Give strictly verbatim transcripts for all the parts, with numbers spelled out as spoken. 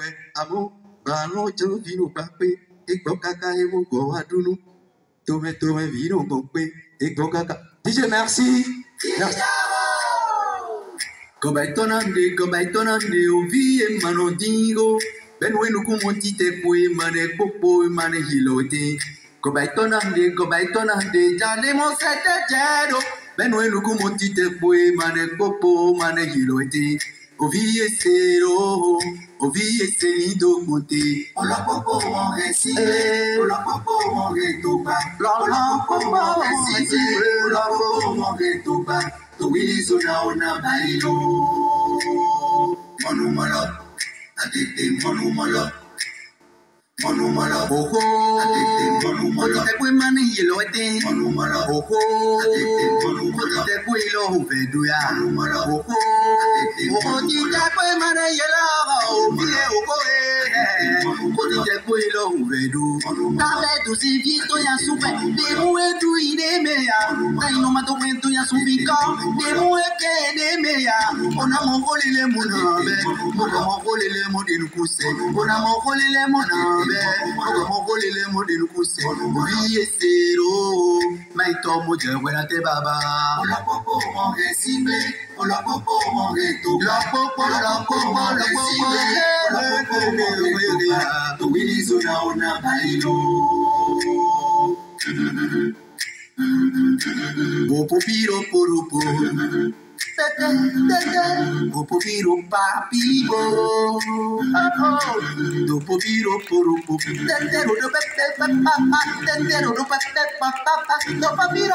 pẹ́ àmọ́ bàálọ̀ jẹ́ vino papé égbọ́ kaka émo gbọ́ adúnú tomẹ́ tomẹ́ vino gbọ́ pé égbọ́ kaka. D J merci. Gobaitonande, gobaitonande, ovie manodingo. Ben wenu kumonti te pui mane popo mane hilote. Gobaitonande, gobaitonande, jale mo sete jero. Ben wenu kumonti te pui mane popo mane hilote. Ovie sero, ovie senido monte. Ola popo mon resile, ola popo mon retoba. Ola popo mon resile, ola popo mon retoba. To Willie Zona ona bailo. Monumalo, atete monumalo. Monumalo, oho, atete monumalo. Te pui mani yelo ete. Monumalo, oho, atete monumalo. Te pui lo veduya. Monumalo, oho, oho, ti te pui mani yelo. Vie oho eh. Te pui lo vedu. Tabe tu si vito ya supe. De mue tu ide meya. Tai no mato cuento ya supika. De mue que de meya. Ona mongoli le munabe. Ona mongoli le modin kuse. Ona mongoli le munabe. Ona mongoli le modin kuse. Vie zero. Mai tomo je wena te baba. Ola popo mon recible. Ola popo mon reto. La popo la popo la popo. Ola popo mon reto. To Willie Zona ona bailo. Popo piro porupo. Popo piro papibo. Dopo piro porupo. Tentero do pepe papa. Tentero do pepe papa. Dopo piro.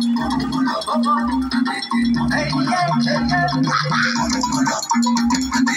Hey, yeah, yeah, yeah.